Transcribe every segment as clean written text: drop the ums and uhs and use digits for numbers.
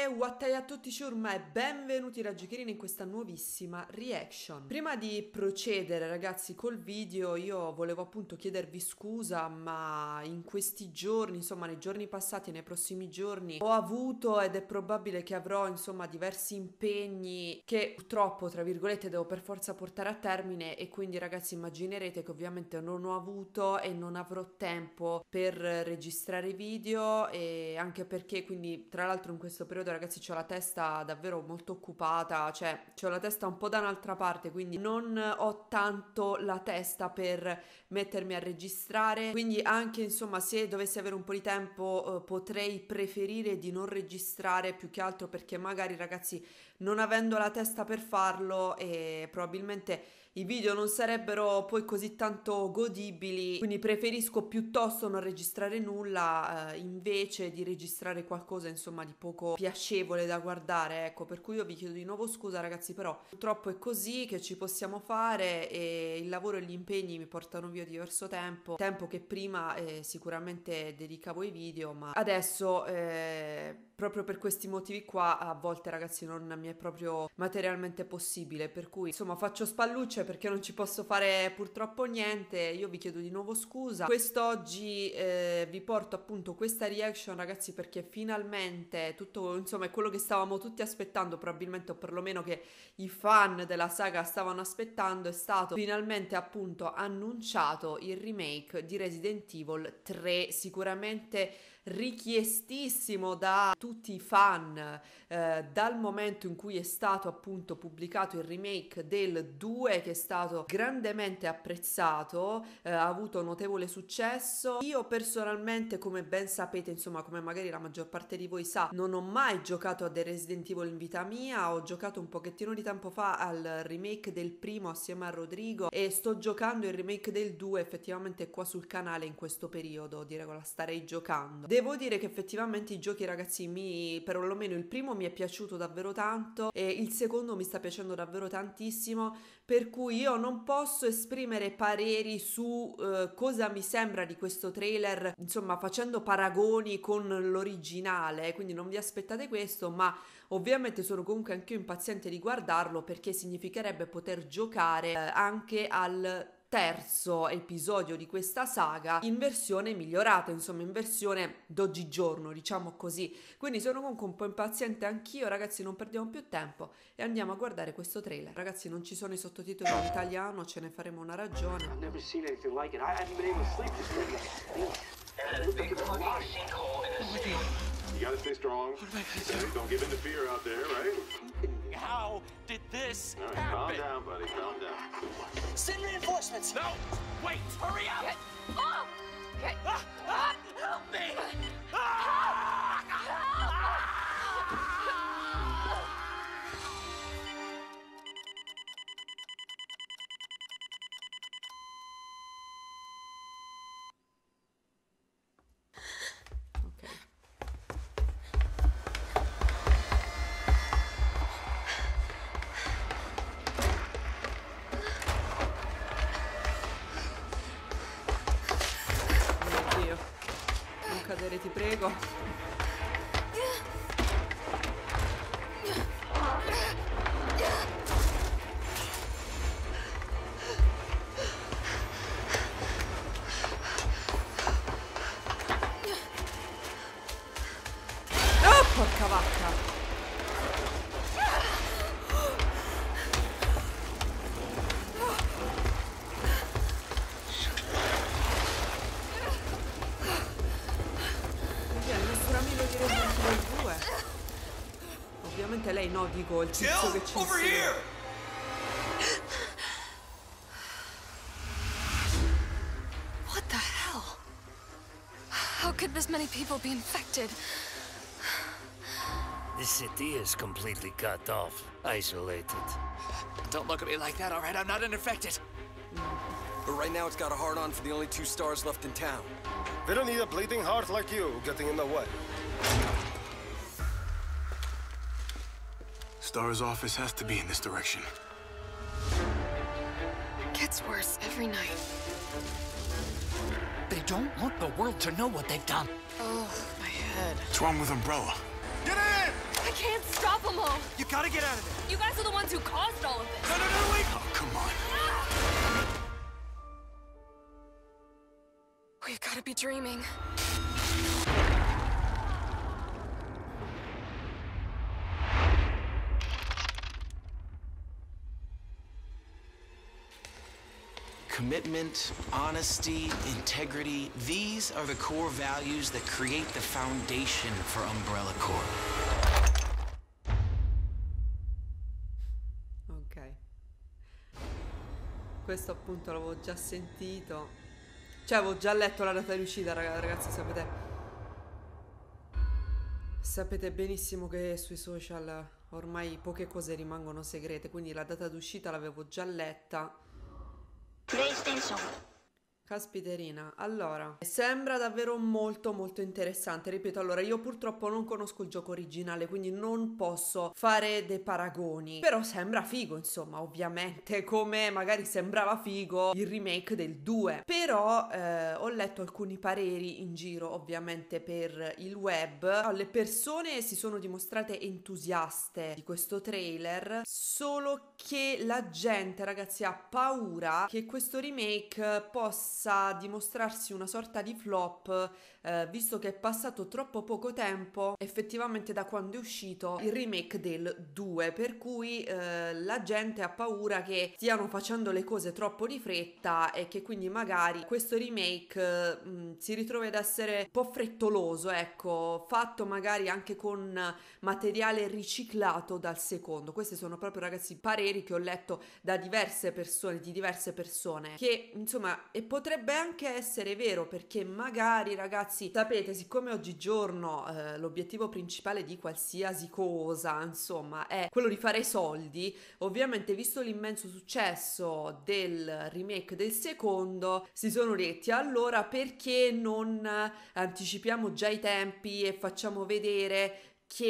Wattai a tutti ciurma e benvenuti da Giochierini in questa nuovissima reaction. Prima di procedere ragazzi col video io volevo appunto chiedervi scusa, ma in questi giorni, insomma nei giorni passati e nei prossimi giorni ho avuto ed è probabile che avrò insomma diversi impegni che purtroppo tra virgolette devo per forza portare a termine, e quindi ragazzi immaginerete che ovviamente non ho avuto e non avrò tempo per registrare video, e anche perché quindi tra l'altro in questo periodo ragazzi c'ho la testa davvero molto occupata, cioè c'ho la testa un po' da un'altra parte, quindi non ho tanto la testa per mettermi a registrare, quindi anche insomma se dovessi avere un po' di tempo potrei preferire di non registrare, più che altro perché magari ragazzi non avendo la testa per farlo e probabilmente i video non sarebbero poi così tanto godibili, quindi preferisco piuttosto non registrare nulla invece di registrare qualcosa insomma di poco piacevole da guardare, ecco, per cui io vi chiedo di nuovo scusa ragazzi, però purtroppo è così, che ci possiamo fare, e il lavoro e gli impegni mi portano via diverso tempo che prima sicuramente dedicavo ai video, ma adesso proprio per questi motivi qua a volte ragazzi non mi è proprio materialmente possibile, per cui insomma faccio spallucce perché non ci posso fare purtroppo niente. Io vi chiedo di nuovo scusa. Quest'oggi vi porto appunto questa reaction ragazzi perché finalmente tutto insomma è quello che stavamo tutti aspettando probabilmente, o perlomeno che i fan della saga stavano aspettando. È stato finalmente appunto annunciato il remake di Resident Evil 3, sicuramente richiestissimo da tutti i fan dal momento in cui è stato appunto pubblicato il remake del 2, che è stato grandemente apprezzato, ha avuto notevole successo. Io personalmente, come ben sapete, insomma come magari la maggior parte di voi sa, non ho mai giocato a The Resident Evil in vita mia. Ho giocato un pochettino di tempo fa al remake del primo assieme a Rodrigo e sto giocando il remake del 2 effettivamente qua sul canale in questo periodo, direi che la starei giocando. Devo dire che effettivamente i giochi ragazzi perlomeno il primo mi è piaciuto davvero tanto e il secondo mi sta piacendo davvero tantissimo, per cui io non posso esprimere pareri su cosa mi sembra di questo trailer, insomma facendo paragoni con l'originale, quindi non vi aspettate questo, ma ovviamente sono comunque anche io impaziente di guardarlo perché significherebbe poter giocare anche al terzo episodio di questa saga in versione migliorata, insomma in versione d'oggigiorno, diciamo così. Quindi sono comunque un po' impaziente anch'io ragazzi, non perdiamo più tempo e andiamo a guardare questo trailer. Ragazzi non ci sono i sottotitoli in italiano, ce ne faremo una ragione. You gotta stay strong. Don't give in to fear out there, right? How did this happen? Calm down, buddy. Calm down. Send reinforcements. No, wait. Hurry up. Okay. Help me. Cadere, ti prego. Oh, porca vacca. Ovviamente lei no, dico il tizio che ci insegna. What the hell? How could this many people be infected? This city is completely cut off, isolated. Don't look at me like that, all right? I'm not infected. But right now it's got a hard-on for the only 2 stars left in town. They don't need a bleeding heart like you getting in the way. Star's office has to be in this direction. Gets worse every night. They don't want the world to know what they've done. Oh, my head. What's wrong with Umbrella? Get in! I can't You gotta get out of there. You guys are the ones who caused all of this. No, wait. Oh, come on. We've got to be dreaming. Commitment, honesty, integrity, these are the core values that create the foundation for Umbrella Corp. Ok. Questo appunto l'avevo già sentito. Cioè avevo già letto la data di uscita, ragazzi, sapete benissimo che sui social ormai poche cose rimangono segrete, quindi la data d'uscita l'avevo già letta. PlayStation. Caspiterina, allora, sembra davvero molto molto interessante, ripeto, allora io purtroppo non conosco il gioco originale, quindi non posso fare dei paragoni, però sembra figo, insomma, ovviamente, come magari sembrava figo il remake del 2, però ho letto alcuni pareri in giro, ovviamente per il web, le persone si sono dimostrate entusiaste di questo trailer, solo che la gente, ragazzi, ha paura che questo remake possa dimostrarsi una sorta di flop, visto che è passato troppo poco tempo effettivamente da quando è uscito il remake del 2, per cui la gente ha paura che stiano facendo le cose troppo di fretta e che quindi magari questo remake si ritrovi ad essere un po' frettoloso, ecco, fatto magari anche con materiale riciclato dal secondo. Questi sono proprio, ragazzi, pareri che ho letto da diverse persone, di diverse persone, che insomma, e potrebbe anche essere vero, perché magari, ragazzi, sapete, siccome oggigiorno l'obiettivo principale di qualsiasi cosa, insomma, è quello di fare soldi, ovviamente, visto l'immenso successo del remake del secondo, si sono detti, allora perché non anticipiamo già i tempi e facciamo vedere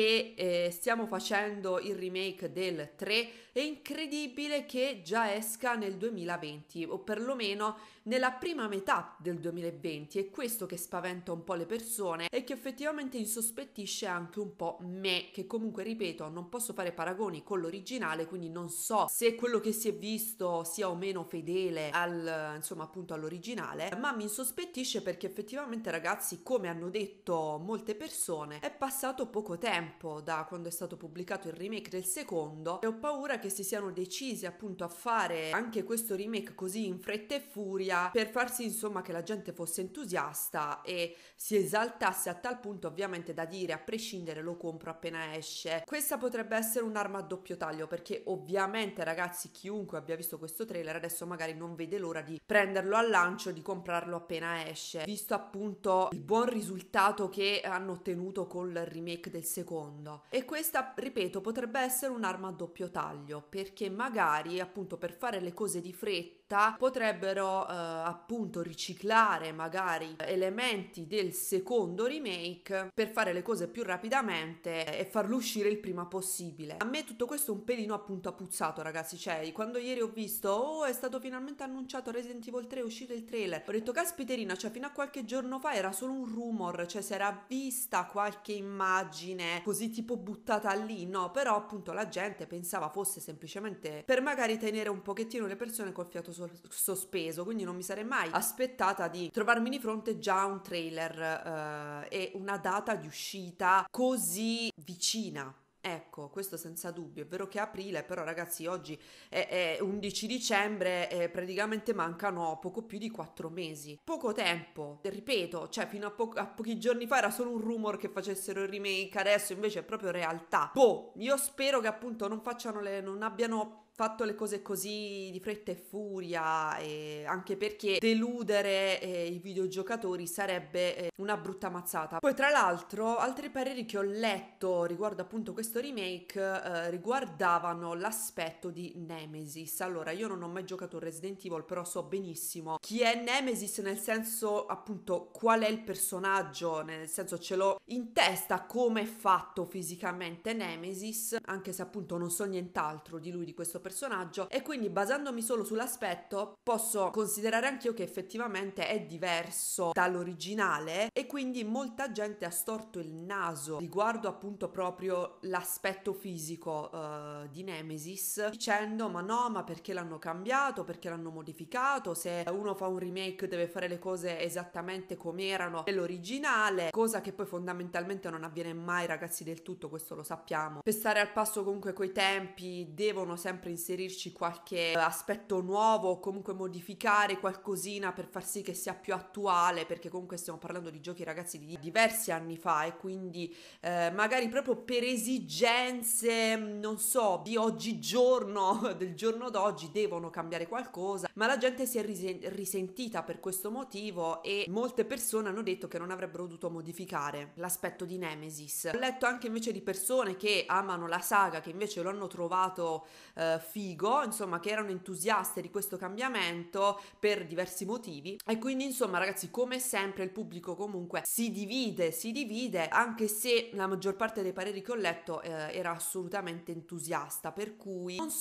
che stiamo facendo il remake del 3. È incredibile che già esca nel 2020, o perlomeno nella prima metà del 2020, è questo che spaventa un po' le persone e che effettivamente insospettisce anche un po' me, che comunque, ripeto, non posso fare paragoni con l'originale, quindi non so se quello che si è visto sia o meno fedele al, insomma, appunto all'originale, ma mi insospettisce perché effettivamente, ragazzi, come hanno detto molte persone, è passato poco tempo da quando è stato pubblicato il remake del secondo e ho paura che si siano decisi appunto a fare anche questo remake così in fretta e furia per far sì, insomma, che la gente fosse entusiasta e si esaltasse a tal punto, ovviamente, da dire a prescindere lo compro appena esce. Questa potrebbe essere un'arma a doppio taglio, perché ovviamente, ragazzi, chiunque abbia visto questo trailer adesso magari non vede l'ora di prenderlo al lancio, di comprarlo appena esce, visto appunto il buon risultato che hanno ottenuto col remake del secondo. E questa, ripeto, potrebbe essere un'arma a doppio taglio, perché magari appunto per fare le cose di fretta potrebbero appunto riciclare magari elementi del secondo remake per fare le cose più rapidamente e farlo uscire il prima possibile. A me tutto questo un pelino appunto ha puzzato, ragazzi, cioè quando ieri ho visto è stato finalmente annunciato Resident Evil 3, è uscito il trailer, ho detto caspiterina, cioè fino a qualche giorno fa era solo un rumor, cioè si era vista qualche immagine così tipo buttata lì, no, però appunto la gente pensava fosse semplicemente per magari tenere un pochettino le persone col fiato sospeso, quindi non mi sarei mai aspettata di trovarmi di fronte già un trailer e una data di uscita così vicina. Ecco, questo senza dubbio. È vero che è aprile, però ragazzi oggi è 11 dicembre e praticamente mancano poco più di 4 mesi. Poco tempo, ripeto, cioè fino a pochi giorni fa era solo un rumor che facessero il remake, adesso invece è proprio realtà. Boh, io spero che appunto non abbiano fatto le cose così di fretta e furia, e anche perché deludere i videogiocatori sarebbe una brutta mazzata. Poi tra l'altro altri pareri che ho letto riguardo appunto questo remake riguardavano l'aspetto di Nemesis. Allora, io non ho mai giocato Resident Evil, però so benissimo chi è Nemesis, nel senso appunto qual è il personaggio, nel senso ce l'ho in testa come è fatto fisicamente Nemesis, anche se appunto non so nient'altro di lui, di questo personaggio, e quindi basandomi solo sull'aspetto posso considerare anch'io che effettivamente è diverso dall'originale, e quindi molta gente ha storto il naso riguardo appunto proprio l'aspetto fisico di Nemesis, dicendo ma no, ma perché l'hanno cambiato, perché l'hanno modificato, se uno fa un remake deve fare le cose esattamente come erano nell'originale, cosa che poi fondamentalmente non avviene mai, ragazzi, del tutto, questo lo sappiamo. Per stare al passo comunque coi tempi devono sempre inserirci qualche aspetto nuovo o comunque modificare qualcosina per far sì che sia più attuale, perché comunque stiamo parlando di giochi, ragazzi, di diversi anni fa, e quindi magari proprio per esigenze, non so, di oggigiorno, del giorno d'oggi, devono cambiare qualcosa, ma la gente si è risentita per questo motivo e molte persone hanno detto che non avrebbero dovuto modificare l'aspetto di Nemesis. Ho letto anche invece di persone che amano la saga, che invece lo hanno trovato figo, insomma, che erano entusiaste di questo cambiamento per diversi motivi, e quindi insomma, ragazzi, come sempre il pubblico comunque si divide, anche se la maggior parte dei pareri che ho letto era assolutamente entusiasta, per cui non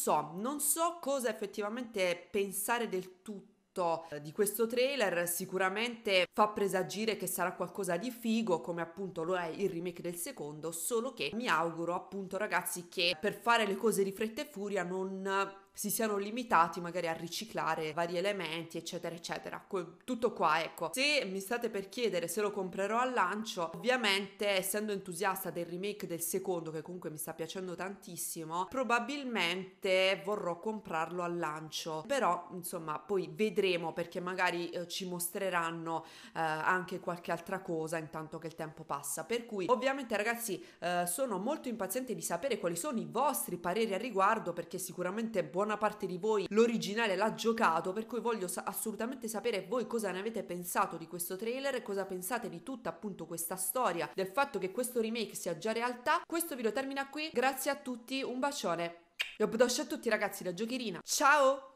so cosa effettivamente pensare del tutto di questo trailer. Sicuramente fa presagire che sarà qualcosa di figo, come appunto lo è il remake del secondo, solo che mi auguro appunto, ragazzi, che per fare le cose di fretta e furia non si siano limitati magari a riciclare vari elementi, eccetera eccetera. Tutto qua, ecco. Se mi state per chiedere se lo comprerò al lancio, ovviamente, essendo entusiasta del remake del secondo, che comunque mi sta piacendo tantissimo, probabilmente vorrò comprarlo al lancio, però insomma poi vedremo, perché magari ci mostreranno anche qualche altra cosa intanto che il tempo passa, per cui ovviamente, ragazzi, sono molto impaziente di sapere quali sono i vostri pareri a riguardo, perché sicuramente buona parte di voi l'originale l'ha giocato, per cui voglio assolutamente sapere voi cosa ne avete pensato di questo trailer, cosa pensate di tutta appunto questa storia, del fatto che questo remake sia già realtà. Questo video termina qui, grazie a tutti, un bacione e a tutti, ragazzi, da Giocherina, ciao!